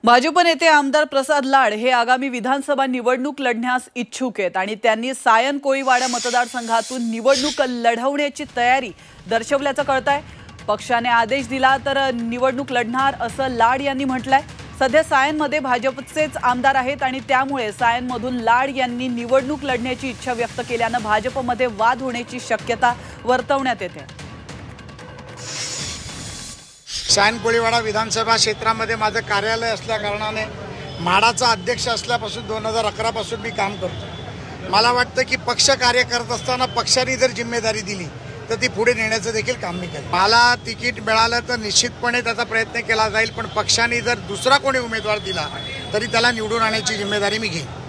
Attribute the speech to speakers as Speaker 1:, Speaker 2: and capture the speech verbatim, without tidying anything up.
Speaker 1: भाजप नेते आमदार प्रसाद लाड हे आगामी विधानसभा निवडणूक लढण्यास इच्छुक आहेत आणि त्यांनी सायन कोळीवाडा मतदारसंघातून निवडणूक लढवण्याची तयारी दर्शवल्याचं कळतंय। पक्षाने आदेश दिला तर निवडणूक लढणार असं लाड यांनी म्हटलंय। सध्या सायनमध्ये भाजपचेच आमदार आहेत आणि त्यामुळे सायनमधून लाड यांनी निवडणूक लढण्याची इच्छा व्यक्त केल्याने भाजपमध्ये वाद होण्याची शक्यता वर्तवण्यात येते।
Speaker 2: सायन कोळीवाडा विधानसभा क्षेत्रामध्ये माझं कार्यालय असल्या कारणाने म्हाडाचा अध्यक्ष असल्यापासून दोन हजार अकरा पासून मी काम करतो। मला वाटतं की पक्ष कार्य करत असताना पक्षाने जर जिम्मेदारी दिली तर ती पुढे नेण्याचं देखील काम मी करेन। मला तिकीट मिळालं तर निश्चितपणे त्याचा प्रयत्न केला जाईल, पण पक्षाने जर दुसरा कोणी उमेदवार दिला तरी त्याला निवडून आणण्याची जिम्मेदारी मी घेईन।